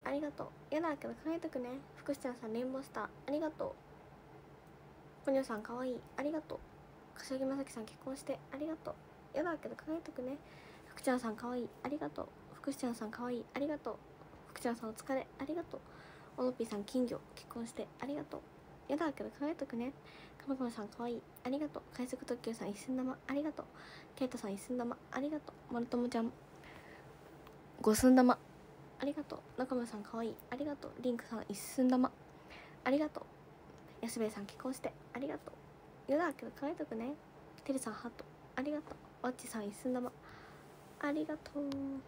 ありがとう。やだけど考えとくね。福ちゃんさんレインボースターありがとう。ポニョさんかわいいありがとう。柏木まさきさん結婚してありがとう。やだけど考えとくね。福ちゃんさんかわいいありがとう。福ちゃんさんかわいいありがとう。福ちゃんさんお疲れありがとう。おのぴーさん金魚結婚してありがとう。やだけど考えとくね。かまかまさんかわいいありがとう。快速特急さん一寸玉ありがとう。ケイタさん一寸玉ありがとう。まるともちゃん五寸玉ありがとう。中村さんかわいいありがとう。リンクさん一寸玉ありがとう。安兵衛さん結婚してありがとう。やだけど考えとくね。てるさんハートありがとう。わっちさん一寸玉ありがとう。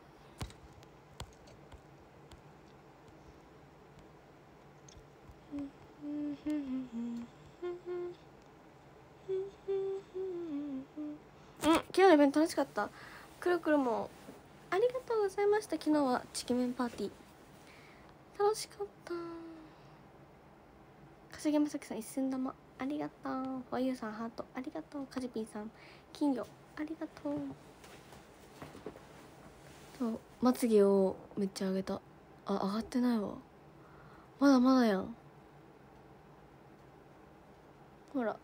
昨日のイベント楽しかった。くるくるもありがとうございました。昨日はチキメンパーティー楽しかった。柏木まさきさん一寸玉ありがとう。わゆうさんハートありがとう。かじぴんさん金魚ありがとう。そうまつげをめっちゃ上げた。あ、上がってないわ。まだまだやん。ほら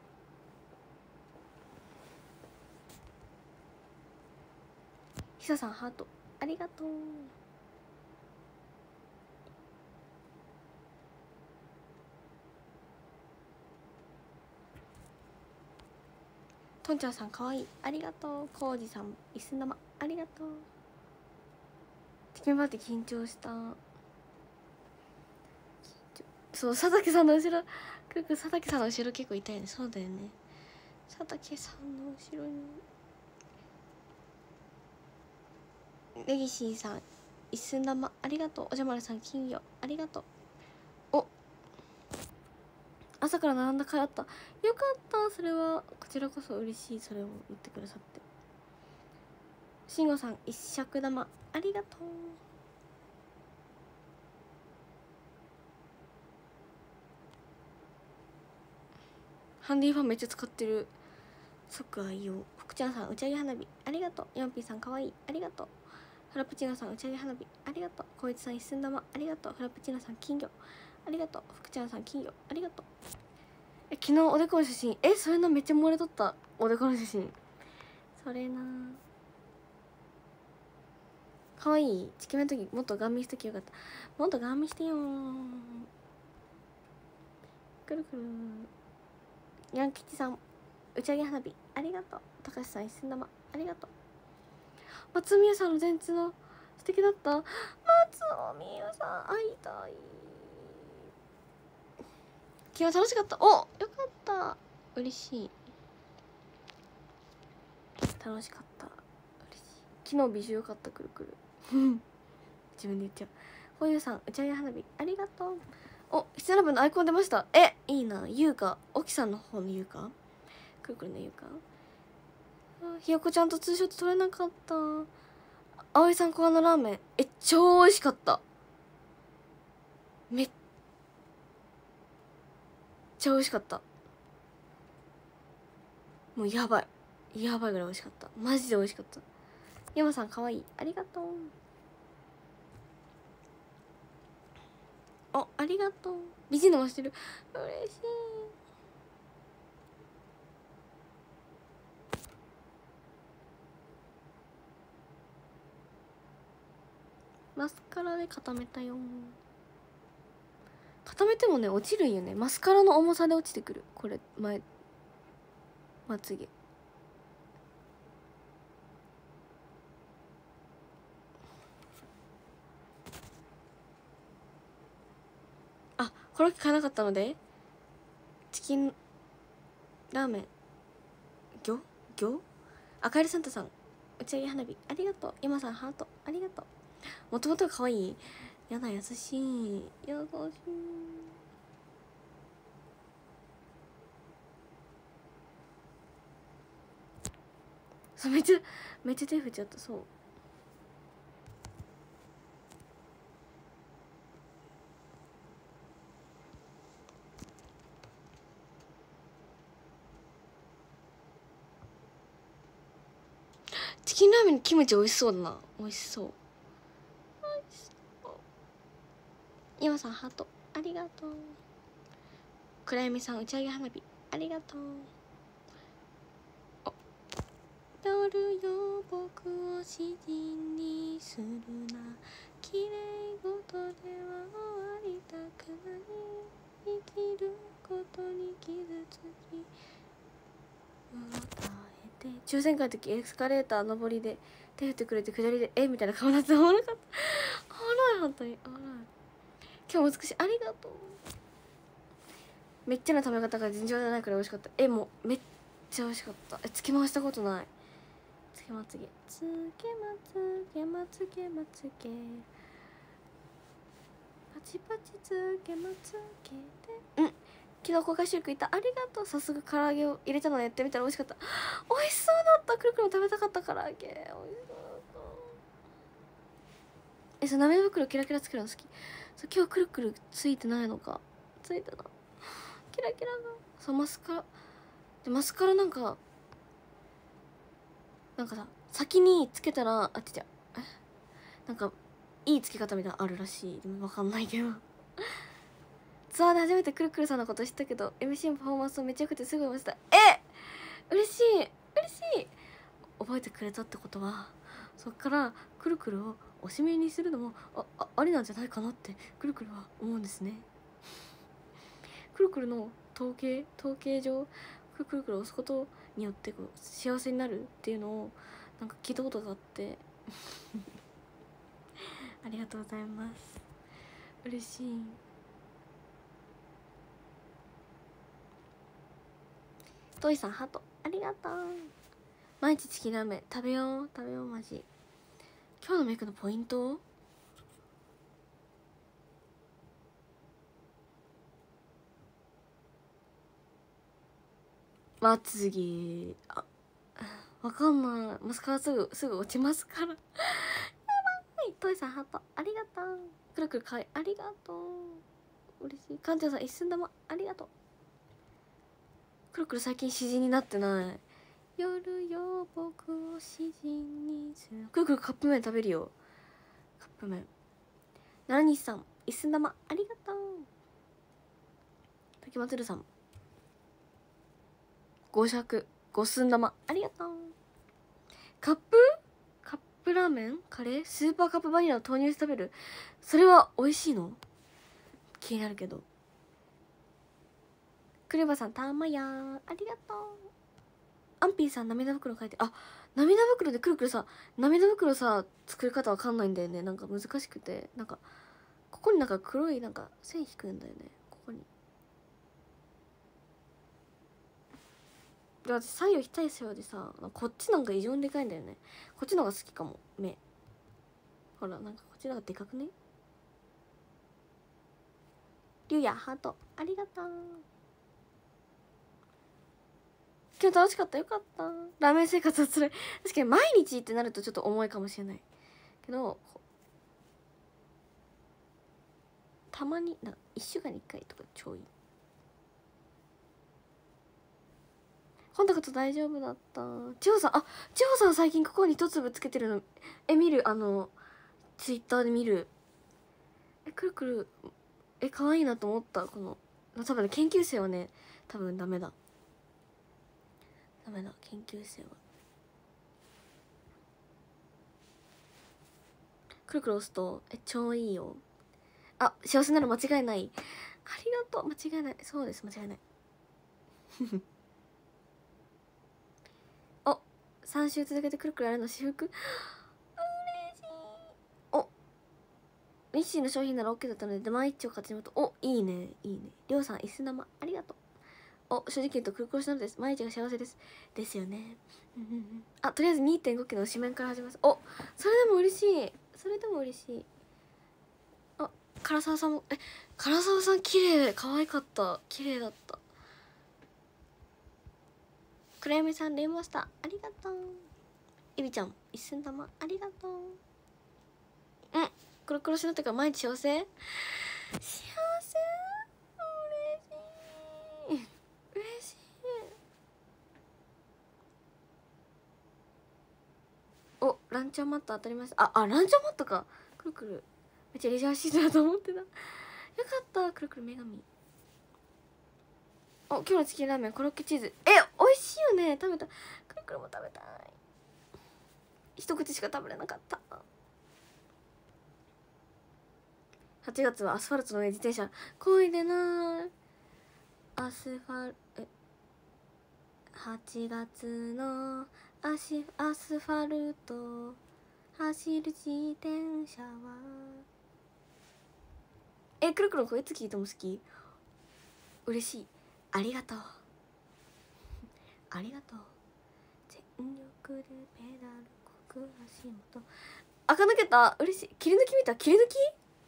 ひささんハートありがとう。とんちゃんさんかわいいありがとう。こうじさん一寸玉ありがとう。チキンパーティー緊張した。そう佐竹さんの後ろくるくる佐竹さんの後ろ結構痛いね。そうだよね。佐竹さんの後ろにレギシーさん一寸玉ありがとう。おじゃまるさん金魚ありがとう。お朝から並んだかいあった。よかった。それはこちらこそ嬉しい。それを言ってくださって。しんごさん一尺玉ありがとう。ハンディファンめっちゃ使ってる。即愛用。福ちゃんさん打ち上げ花火ありがとう。ヤンピーさんかわいいありがとう。フラプチーノさん打ち上げ花火ありがとう。こいつさん一寸玉ありがとう。フラプチーノさん金魚ありがとう。福ちゃんさん金魚ありがとう。昨日おでこの写真それなめっちゃ漏れとった。おでこの写真それなかわいい。チキメの時もっとガン見しときよかった。もっとガン見してよー。くるくるヤン吉さん打ち上げ花火ありがとう。高橋さん一寸玉ありがとう。松宮さんの電通の素敵だった。松尾美優さん会いたい。昨日楽しかった。およかった。嬉しい。楽しかった。嬉しい。昨日美女よかった。くるくる自分で言っちゃう。ほうゆうさん打ち上げ花火ありがとう。お七並べのアイコン出ました。いいな。ゆうか沖さんの方のゆうかくるくるのゆうか。ひよこちゃんとツーショット撮れなかった。葵さん考案のラーメン超美味しかった。めっちゃ美味しかった。もうやばいぐらい美味しかった。マジで美味しかった。山さんかわいいありがとう。ありがとう。美人のもしてる。嬉しい。マスカラで固めたよ。固めてもね落ちるんよね。マスカラの重さで落ちてくる。これまつげコロッケ買えなかったのでチキンラーメンあかえりサンタさん打ち上げ花火ありがとう。今さんハートありがとう。もともとが可愛い。やだ優しい優しい。そうめっちゃ手振っちゃった。そうチキンラーメンのキムチ美味しそうだな。美味しそう。 今さんハートありがとう。暗闇さん打ち上げ花火ありがとう。夜よ僕を詩人にするな、綺麗事では終わりたくない、生きることに傷つき訴えて。抽選会の時エスカレーター上りで手振ってくれて下りでみたいな顔になっておもろかった。おもろい、本当におもろい。今日美しいありがとう。めっちゃな食べ方が尋常じゃないくらい美味しかった。もうめっちゃ美味しかった。つけ回したことない。つけまつげつけまつげまつげまつげパチパチつけまつげで昨日公開収録行った。ありがとう。早速唐揚げを入れたのやってみたら美味しかった。美味しそうだった。くるくる食べたかった唐揚げ。美味しそうだった。涙袋キラキラつけるの好き。そう今日くるくるついてないのか。ついてない。キラキラが。そうマスカラで、マスカラなんかさ先につけたらなんかいいつけ方みたいなのあるらしい。でも分かんないけどツアーで初めてくるくるさんのこと知ったけど MC のパフォーマンスもめっちゃ良くてすぐ思いました。嬉しい嬉しい。覚えてくれたってことはそっからくるくるをおしめにするのもありなんじゃないかなってくるくるは思うんですね。くるくるの統計上くるくるを押すことによってこう幸せになるっていうのをなんか聞いたことがあってありがとうございます。嬉しい。トイさんハートありがとう。毎日チキンラーメン食べようマジ。今日のメイクのポイント、まつげわかんない。マスカラすぐ落ちますからやばい。トイさんハートありがとう。くるくるかわいいありがとう。嬉しい。館長さん一寸玉ありがとう。くるくる最近詩人になってない。夜よ僕を詩人にする。くるくるカップ麺食べるよ。カップ麺。奈良西さん一寸玉ありがとう。滝松るさん5寸玉ありがとう。カップラーメンカレースーパーカップバニラを投入して食べる。それは美味しいの？気になるけど。クレバさんたまやーありがとう。アンピーさん涙袋書いて。涙袋でくるくるさ涙袋さ作り方わかんないんだよね。なんか難しくて、なんかここになんか黒いなんか線引くんだよね。ここにで私左右非対称でさ、こっちなんか異常にでかいんだよね。こっちの方が好きかも。目ほらなんかこっちの方がでかくね。リュウヤハートありがとう。今日楽しかった。よかった。ラーメン生活はつらい。確かに毎日ってなるとちょっと重いかもしれないけど、たまに1週間に1回とか超いい。コンタクト大丈夫だった。千穂さん最近ここに一粒つけてるの見る。ツイッターで見る。くるくる可愛いなと思った。この多分ね研究生はね多分ダメだ研究生は。くるくる押すと超いいよ。幸せなら間違いない。ありがとう。間違いない。そうです、間違いない3週続けてくるくるやるの私服嬉しい。ミッシーの商品なら OK だったので出前一丁買ってしまうと。いいねりょうさん椅子生ありがとう。正直言うとくるくるしなのです。毎日が幸せですですよねとりあえず 2.5 期の紙面から始めます。それでも嬉しい。唐沢さんも唐沢さん綺麗。可愛かった。綺麗だった。暗闇さんレインボースターありがとう。エビちゃん一寸玉ありがとう。くるくるしなってから毎日幸せ嬉しい。ランチョンマット当たりました。ランチョンマットか。くるくるめっちゃレジャーシートだと思ってた。 かった。くるくる女神。お、今日のチキンラーメンコロッケチーズ、美味しいよね。食べた。くるくるも食べたい。一口しか食べれなかった。8月はアスファルトの上自転車こいでな。アスファル8月のアスファルト走る自転車は。くるくるこいつ聞いても好き。嬉しい。ありがとう。ありがとう。全力でペダルこく足元。垢抜けた。嬉しい。切り抜き見た。切り抜き。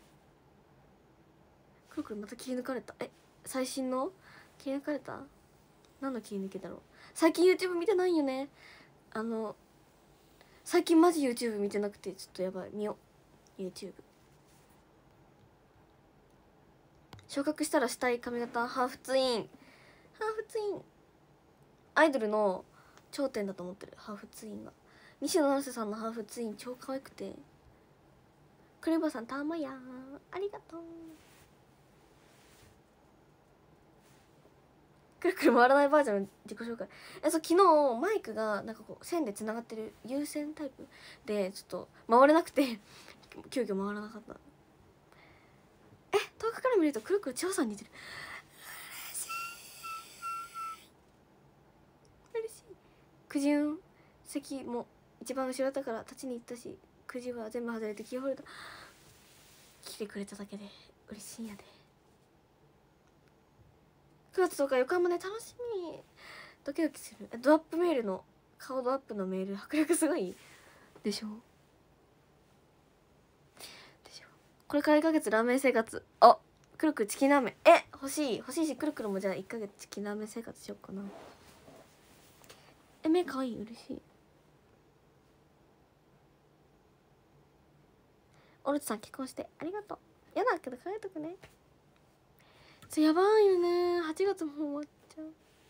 くるくるまた切り抜かれた。最新の切り抜かれた。何の切り抜きだろう。最近 YouTube 見てないよね。最近マジ YouTube 見てなくてちょっとやばい。見よう YouTube。昇格したらしたい髪型ハーフツイン。ハーフツインアイドルの頂点だと思ってる。ハーフツインが西野七瀬さんのハーフツイン超可愛くて。クレバさんたまやありがとう。くるくる回らないバージョンの自己紹介。そう昨日マイクがなんかこう線でつながってる有線タイプでちょっと回れなくて急遽回らなかった。遠くから見るとくるくる千穂さんに似てる。嬉しい。くじ運席も一番後ろだったから立ちに行ったし、くじは全部外れてキーホルダー来てくれただけで嬉しいんやで。9月10日横浜で楽しみ。ドキドキする。ドアップメールの顔ドアップのメール迫力すごいでしょ。これから1ヶ月ラーメン生活。くるくるチキンラーメン欲しいし、くるくるもじゃあ1ヶ月チキンラーメン生活しようかな。目かわいい。嬉しい。オルツさん結婚してありがとう。やだけど考えとくね。やばいよね。8月も終わっちゃう。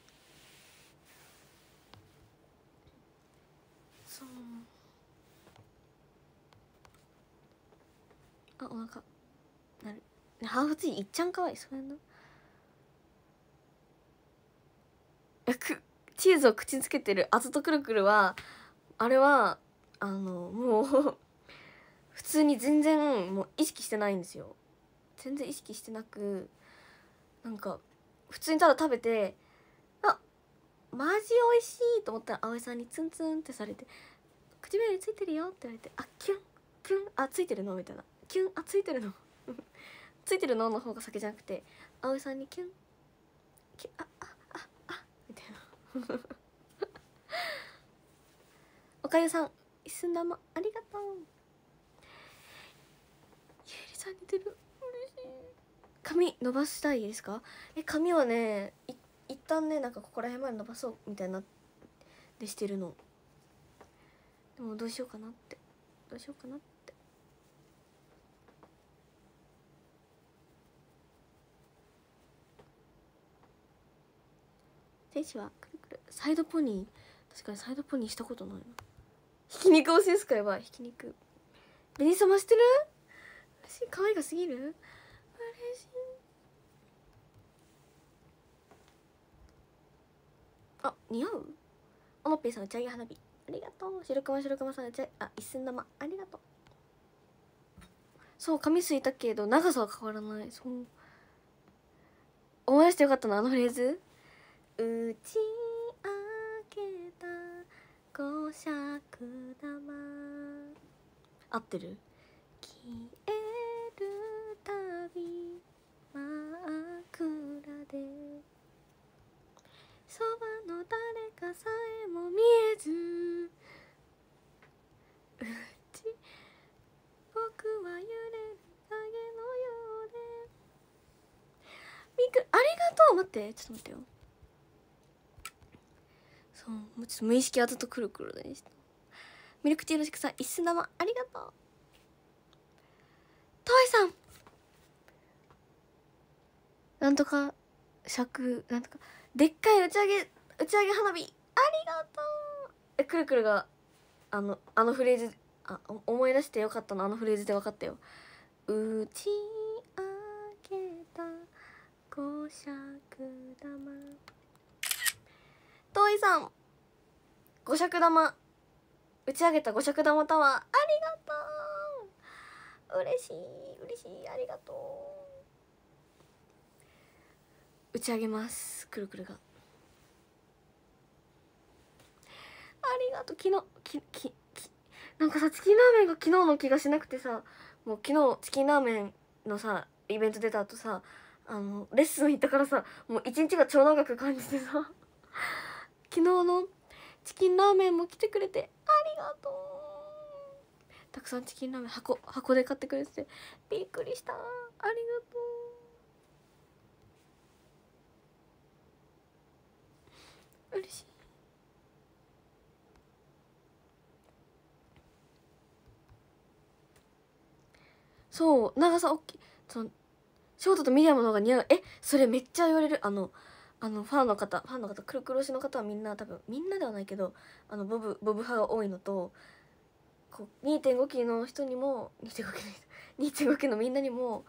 そうお腹なる。ハーフツインいっちゃんかわいい。そうやな。チーズを口につけてるあずとくるくるはあれはもう普通に全然もう意識してないんですよ。全然意識してなく、なんか普通にただ食べてマジ美味しいと思ったら葵さんにツンツンってされて「唇ついてるよ」って言われて「キュンキュンついてるの?」みたいな「キュンついてるの?」ついてるのの方が先じゃなくて葵さんにキュンキュンみたいなおかゆさん一寸玉ありがとう。ゆえりさん似てる。嬉しい。髪伸ばしたいですか？髪はね一旦ねなんかここら辺まで伸ばそうみたいなでしてるの。でもどうしようかなって。天使はくるくるサイドポニー。確かにサイドポニーしたことないな。ひき肉推しですか？やばい。ひき肉紅様してる。嬉しい。可愛がすぎる。嬉しい。似合う。おのっぺいさん打ち上げ花火ありがとう。白熊さん一寸玉ありがとう。そう髪すいたけど長さは変わらない。そう思い出してよかったなあのフレーズ。打ち明けた五尺玉合ってる。消えるたび真っ暗でそばの誰かさえも見えずうち僕は揺れる影のようでみくありがとう。待ってちょっと待ってよ。そうもうちょっと無意識あざとくるくるでした。ミルクティーのしくさん一寸玉ありがとう。トイさんなんとか尺なんとかでっかい打ち上げ花火ありがとう。くるくるがあのフレーズ思い出してよかったの。あのフレーズで分かったよ。打ち上げ五尺玉打ち上げた五尺玉タワーありがとう。嬉しい嬉しい、ありがとう。打ち上げます、くるくるが。ありがとう。昨日なんかさ、チキンラーメンが昨日の気がしなくてさ、もう昨日チキンラーメンのさイベント出た後さ、レッスン行ったからさ、もう一日が超長く感じてさ昨日のチキンラーメンも来てくれてありがとう。たくさんチキンラーメン箱で買ってくれててびっくりした。ありがとう。嬉しい。そう、長さ大きい。ショートとミディアムの方が似合う。それめっちゃ言われる。ファンの方くるくる推しの方はみんな多分みんなではないけど、ボブ派が多いのと、こう 2.5 期の人にも 2.5 期のみんなにも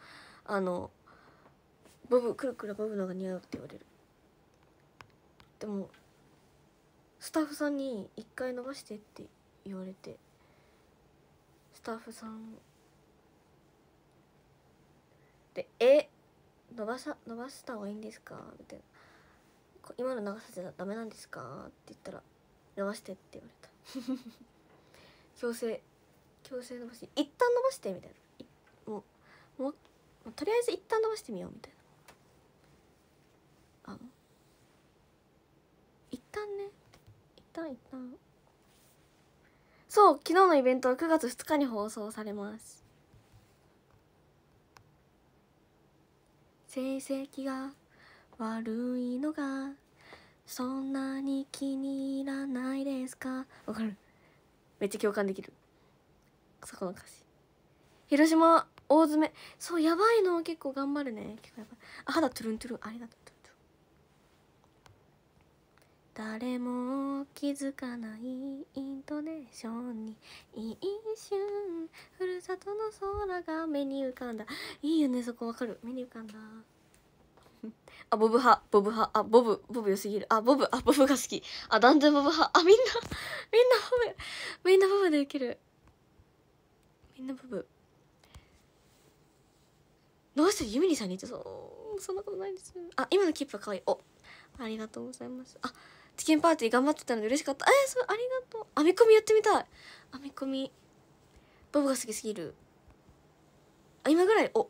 くるくるボブの方が似合うって言われる。でもスタッフさんに一回伸ばしてって言われて、スタッフさんで伸ばした方がいいんですかみたいな、今の長さじゃダメなんですかって言ったら伸ばしてって言われた強制伸ばして一旦伸ばしてみたいな、もうとりあえず一旦伸ばしてみようみたいな、一旦そう、昨日のイベントは9月2日に放送されます。成績が悪いのがそんなに気に入らないですか。わかる、めっちゃ共感できるそこの歌詞。広島大詰め、そうやばいの、結構頑張るね、結構やばい。肌トゥルントゥルン、ありがとう。誰も気づかないイントネーションに一瞬ふるさとの空が目に浮かんだ。いいよね、そこわかる、目に浮かんだボブ派ボブ良すぎる。ボブが好き。断然ボブ派。みんなボブでウケる。みんなボブ。どうしてユミリさんに言ってそんなことないです。今のキップは可愛い。ありがとうございます。チキンパーティー頑張ってたので嬉しかった。そう、ありがとう。編み込みやってみたい。編み込みボブが好きすぎる。今ぐらい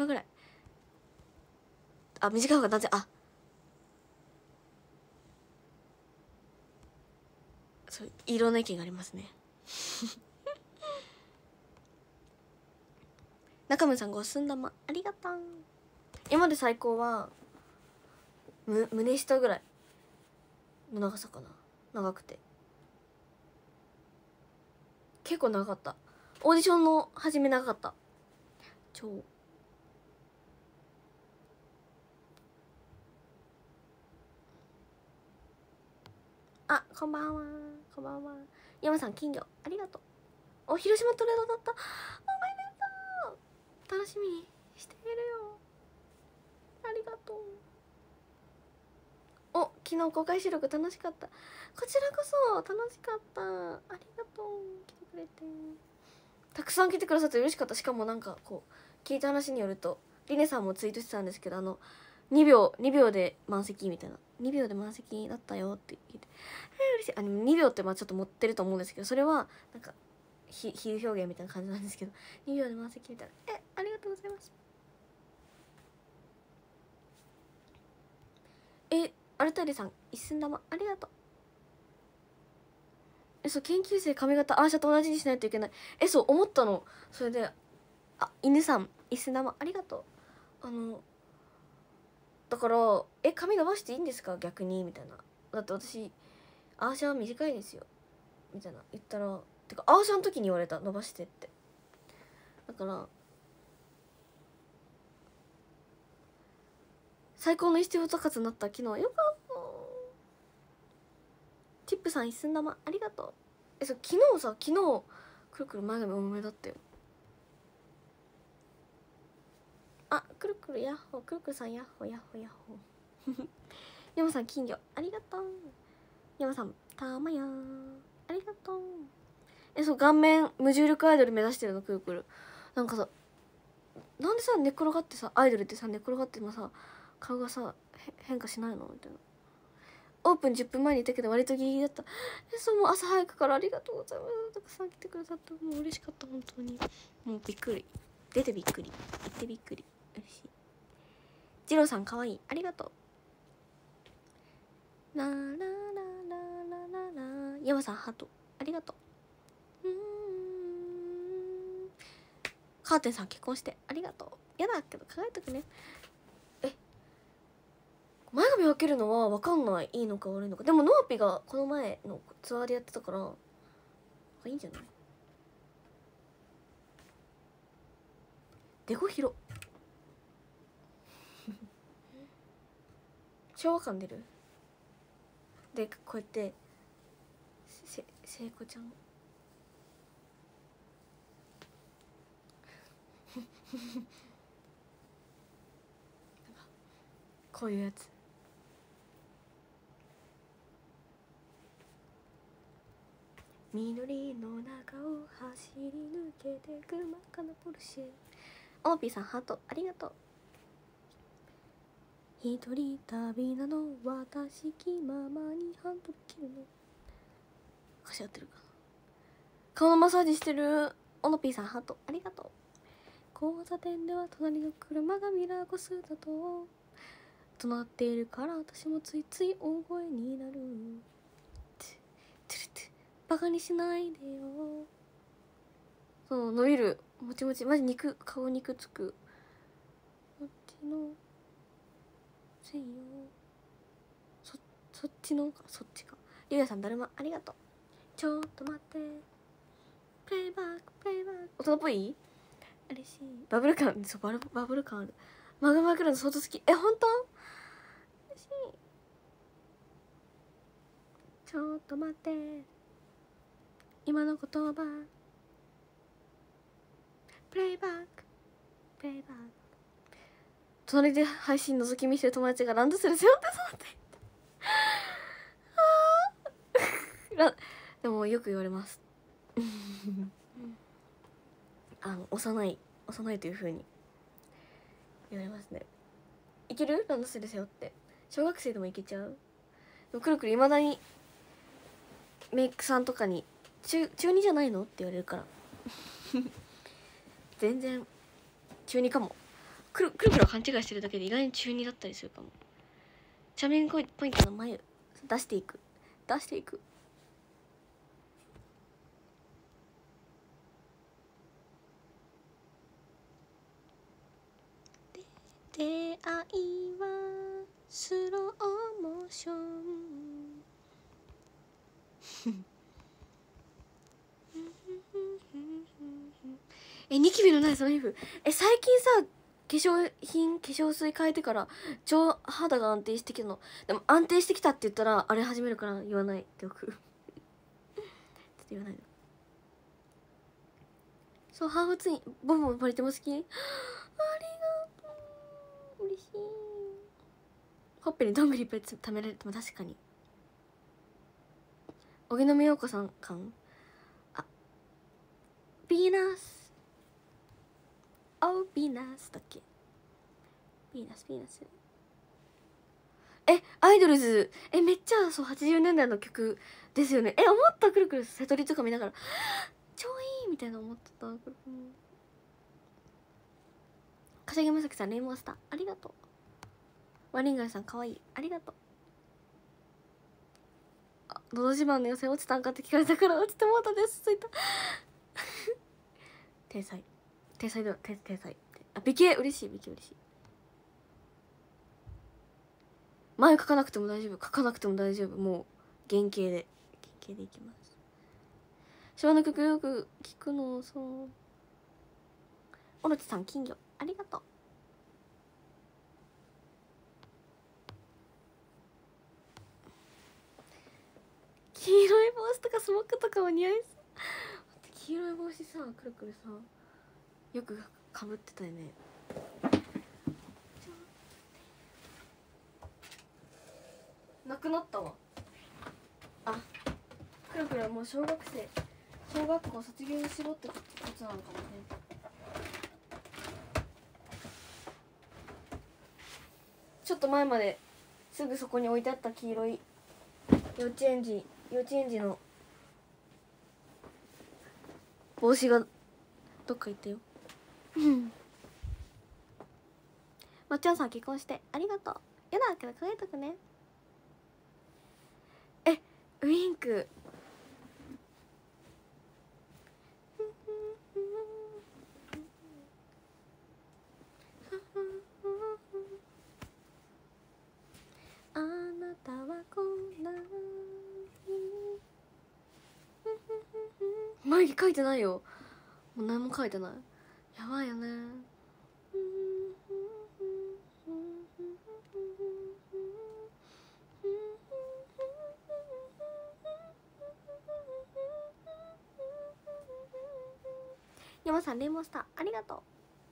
短い方が断然そういろんな意見がありますね中村さんごすん玉ありがとう。今まで最高は胸下ぐらいの長さかな。長くて結構長かった。オーディションの初め長かった。超こんばんは。山さん金魚ありがとう。広島トレードだった。おめでとう。楽しみにしているよ。ありがとう。昨日公開収録楽しかった。こちらこそ楽しかった。ありがとう。来てくれてたくさん来てくださって嬉しかった。しかもなんかこう聞いた話によるとリネさんもツイートしてたんですけど、2秒で満席みたいな、2秒で満席だったよって言って、嬉しい。2秒ってちょっと持ってると思うんですけど、それはなんか比喩表現みたいな感じなんですけど、2秒で満席みたいな。ありがとうございます。アルタイレさん一寸玉ありがとう。そう、研究生髪型アーシャと同じにしないといけない。そう思ったの。それで犬さん一寸玉ありがとう。だから髪伸ばしていいんですか逆にみたいな。だって私アーシャは短いですよみたいな言ったら、てかアーシャの時に言われた、伸ばしてって。だから最高の一生活になった。昨日よかった。チップさん一寸玉ありがとう。昨日くるくる前髪重めだったよ。くるくるヤッホー、くるくるさんヤッホー山さん金魚ありがとう。山さんたまやー。 ありがとう。そう、顔面無重力アイドル目指してるのくるくる。なんかさ、なんでさ寝っ転がってさ、アイドルってさ寝っ転がってもさ顔がさ変化しないのみたいな。オープン10分前にいたけど割とギリギリだった。そう、もう朝早くからありがとうございます。たくさん来てくださってもう嬉しかった。本当にもうびっくり。出てびっくり、行ってびっくり。嬉しい。ジローさんかわいい、ありがとう。ラララララララ。ヤマさんハートありがとう。カーテンさん結婚してありがとう。やだけど考えとくね。前髪分けるのは分かんない、いいのか悪いのか。でもノーピがこの前のツアーでやってたからいいんじゃない。デコ広昭和感出る。でこうやって聖子ちゃんこういうやつ。緑の中を走り抜けてく真っ赤なポルシェ。オーピーさんハートありがとう。一人旅なの私気ままにハンドル切るの。歌詞合ってるかな。顔のマッサージしてる。オノピーさんハートありがとう。交差点では隣の車がミラー越すだと怒鳴っているから私もついつい大声になる。バカにしないでよ。そう伸びる、もちもち、マジ肉、顔肉つく。こっちのせいよ。そっちのか、そっちか。リュウヤさんだるまありがとう。ちょっと待ってプレイバックプレイバック。大人っぽい、嬉しい。バブル感、そう、バブル感ある。マグマグラの相当好き。本当嬉しい。ちょっと待って今の言葉プレイバックプレイバック。隣で配信覗き見してる友達がランドセル背負ってそうってでもよく言われます幼いという風に言われますね。いける？ランドセル背負って小学生でもいけちゃう。でもくるくるいまだにメイクさんとかに中2じゃないのって言われるから全然中2かも。くるくる勘違いしてるだけで意外に中2だったりするかも。チャーミングポイントの眉出していく出会いはスローモーションニキビのないその皮膚。最近さ化粧水変えてから超肌が安定してきたの。でも安定してきたって言ったらあれ始めるから言わないっておくちょっと言わないの。そう、ハーフツインボブもバリても好き。ありがとう、嬉しい。ほっぺにどんぐりいっぱい貯められても確かに。荻野目洋子さん感。ビーナスビーナスだっけ。ビーナスアイドルズめっちゃそう80年代の曲ですよね。思った。くるくる瀬戸りとか見ながら超いいみたいな思ってた。柏木まさきさんレインボースターありがとう。ワリンガイさんかわいいありがとう。のど自慢の予選落ちたんかって聞かれたから落ちてもうたです。ついた天才では天才。美形嬉しい。前書かなくても大丈夫。もう原型でいきます。昭和の曲よく聞くの。そう、オロチさん金魚ありがとう。黄色い帽子とかスモックとかも似合いそう。黄色い帽子さくるくるさよくかぶってたよね。なくなったわ。くるくるれはもう小学校卒業しろってことなのかもね。ちょっと前まですぐそこに置いてあった黄色い幼稚園児の帽子がどっか行ったよ。まっちゃんさん結婚してありがとう。やだけど輝いとくね。ウインクあなたはこんなに眉毛描いてないよ。もう何も描いてない。やばいよね。山さんレモンスターありがとう。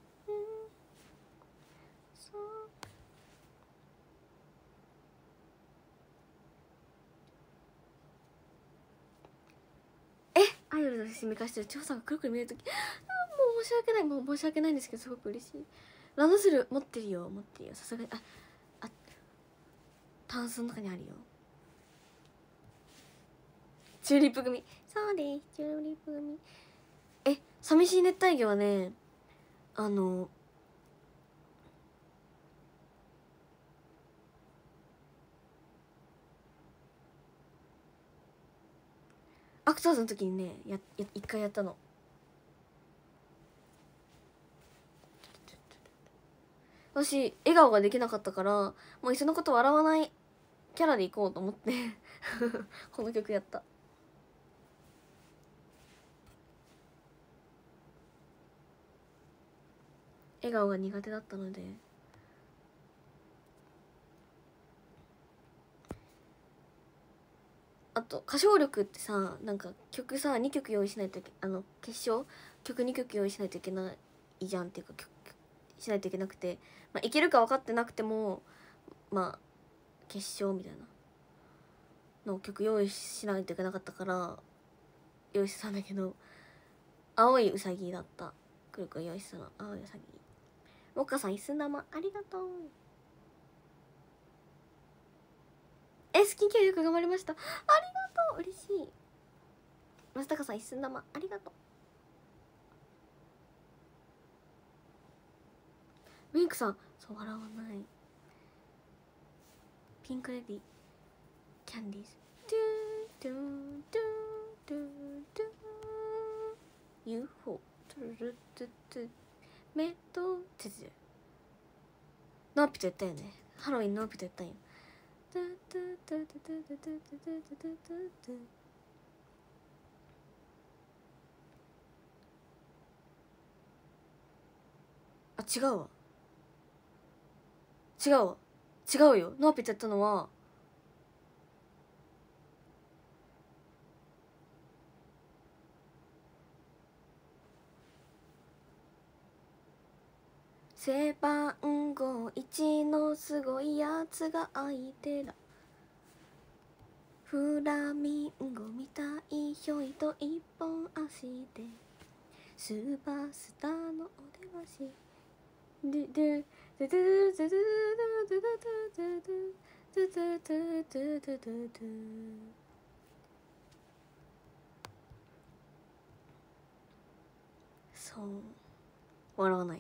アイドルの写真見返してる調査がくるくる見えるとき、もう申し訳ないんですけど、すごく嬉しい。ランドセル持ってるよ。さすがにタンスの中にあるよ。チューリップ組、そうです、チューリップ組。寂しい熱帯魚はね、アクターズの時にね一回やったの。私笑顔ができなかったから、もういっそのこと笑わないキャラでいこうと思ってこの曲やった。笑顔が苦手だったので。あと歌唱力ってさ、なんか曲さ2曲用意しないと決勝曲2曲用意しないといけないじゃんっていうか、しないといけなくて、いけるか分かってなくても決勝みたいなの曲用意しないといけなかったから用意してたんだけど、青いうさぎだった。くるくる用意してたの青いうさぎ。もっかさん一寸玉ありがとう。スキンケアよく頑張りました。ありがとう、嬉しい。松高さん一寸玉ありがとう。ウィンクさん、そう笑わない。ピンクレディキャンディーズトゥートゥートゥートゥートゥー UFO トゥルルトゥトゥメトトゥトゥノーピとやったよね。ハロウィンノーピとやったんよ。トゥトゥトゥトゥトゥトゥトゥトゥトゥトゥトゥ違うわ違うよ。ノーピとやったのは背番号1のすごいやつが相手だ。フラミンゴみたいひょいと一本足でスーパースターのお出まし。ドゥドゥドゥドゥドゥドゥドゥドゥドゥドゥドゥドゥドゥドゥドゥドゥドゥそう笑わない。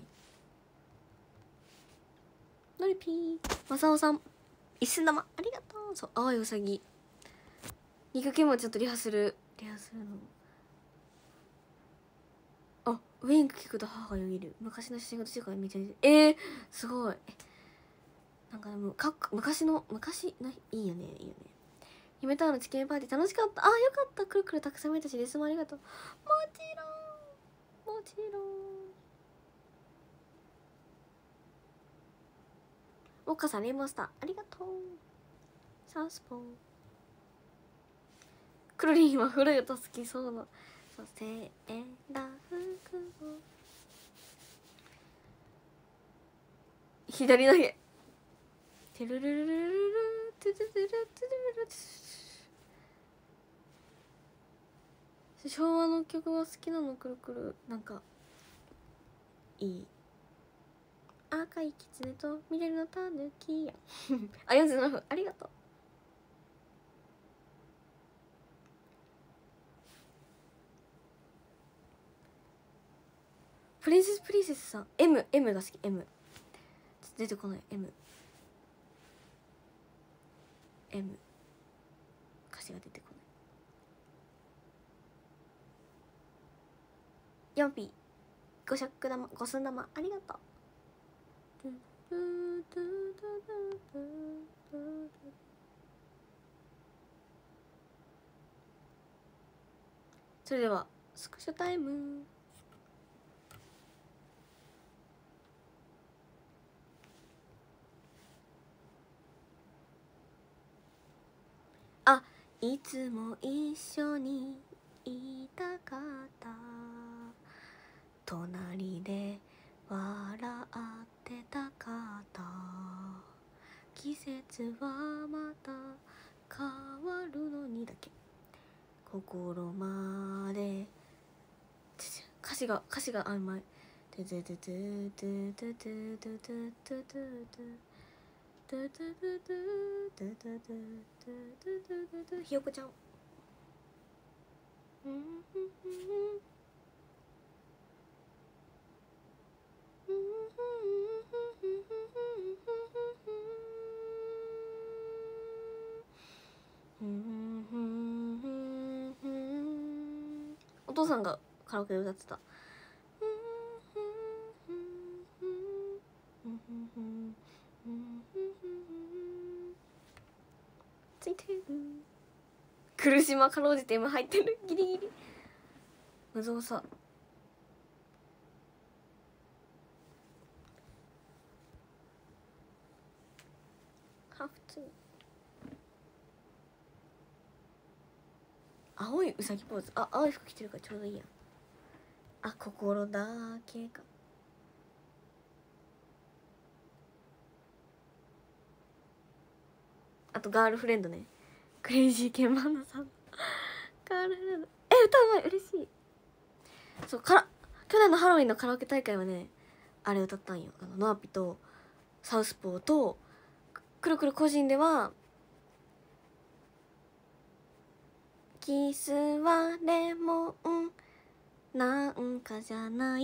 のりぴーまさおさん一寸玉ありがとう。そう青いうさぎ2曲もちょっとリハするの。ウインク聞くと母がよぎる。昔の写真が私からめちゃめちゃすごい。なんかでも昔いいよね。夢タウンのチキンパーティー楽しかった。よかった。くるくるたくさん見たしレスもありがとう。もちろんおっかさんレインボースターありがとう。サウスポークロリンは古い歌好きそうな。そうセーラー服を左投げテルルルルルルトゥトゥトゥルトゥルル昭和の曲が好きなの。くるくるなんかいい。赤いキツネと緑のタヌキやあ、47分ありがとう。プリンセスプリンセスさん M が好き。 M 出てこない。 M 歌詞が出てこない。4ピー5尺玉5寸玉ありがとう。それではスクショタイム。あ、いつも一緒にいたかった、隣で笑ってたかった、季節はまた変わるのにだっけ、心まで歌詞が曖昧。ひよこちゃんお父さんがカラオケで歌ってた。ついてる。苦しまかろうじて今入ってる。ギリギリ無造作。普通青いうさぎポーズ。あ、青い服着てるからちょうどいいや。あ、心だけか。あとガールフレンドね。クレイジーケンバンドさんガールフレンド歌うまい。嬉しい。そう去年のハロウィンのカラオケ大会はね、あれ歌ったんよ。ノアピとサウスポーとくるくる個人ではキスはレモンなんかじゃない、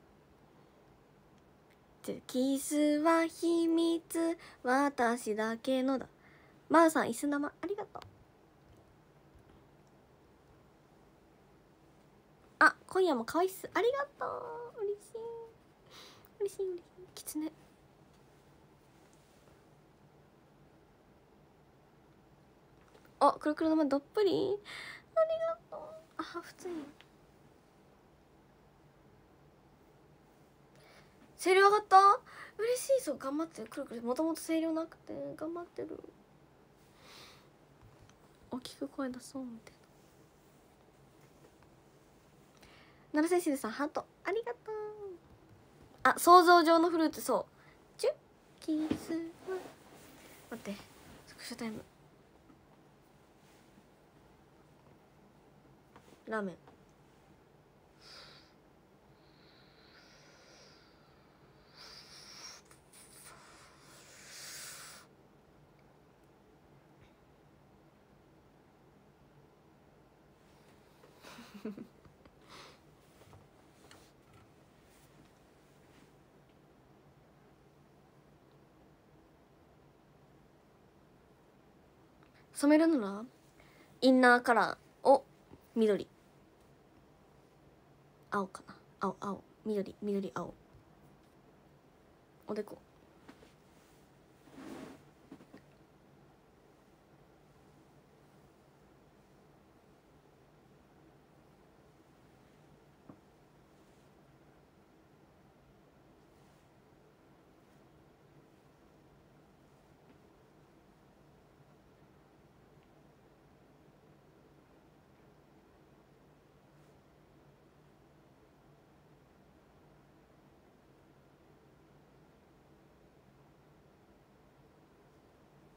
キスは秘密私だけのだ。マウさん椅子生ありがとう。あ、今夜も可愛いっす。ありがとう。嬉しい嬉しい嬉しい。キツネあ、くるくるの前どっぷりありがとう。あ、普通に声量上がった。嬉しい。そう頑張ってる。くるくるもともと声量なくて頑張ってる。大きく声出そうみたいな。奈良選手さんハートありがとう。あ、想像上のフルーツ。そうチュッキスは待ってスクショタイム。ラーメン染めるならインナーカラーを緑青かな。青緑青おでこ。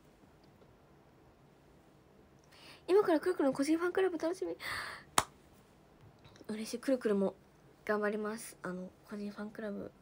今からくるくるの個人ファンクラブ楽しみ。 嬉しい。くるくるも頑張ります。個人ファンクラブ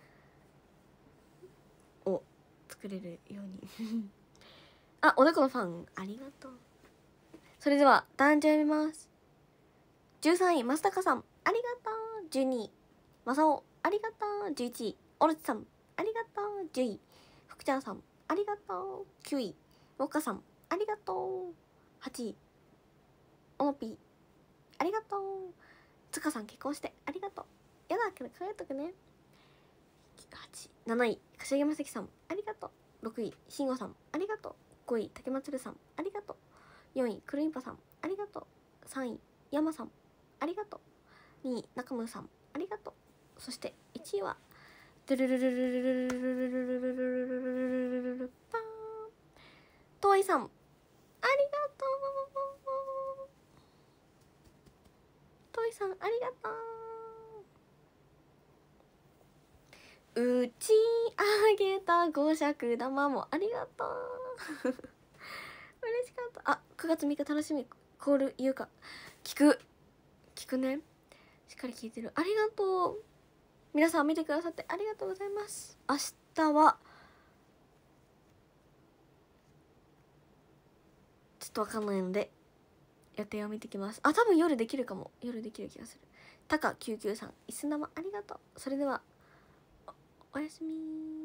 を作れるようにあ、おでこのファンありがとう。それでは男女読みます。13位松高さんありがとう。12位まさおありがとう。11位オロチさんありがとう。10位福ちゃんさんありがとう。9位ウォッカさんありがとう。8位オノピーありがとう。つかさん結婚してありがとう。やだけど考えとくね。7位柏木雅樹さんありがとう。6位慎吾さんありがとう。5位竹松さんありがとう。4位くるいんぱさんありがとう。3位山さんありがとう。2位中村さんありがとう。そして1位はドゥルルルルルルルルルルルルルルパーンといさんありがとう。といさんありがとう。打ち上げた五尺玉もありがとう嬉しかった。あ、9月3日楽しみ。コール言うか聞くね。しっかり聞いてる。ありがとう。皆さん見てくださってありがとうございます。明日はちょっとわかんないので予定を見てきます。あ、多分夜できるかも。夜できる気がする。たか99さん、いすなまありがとう。それではおやすみ。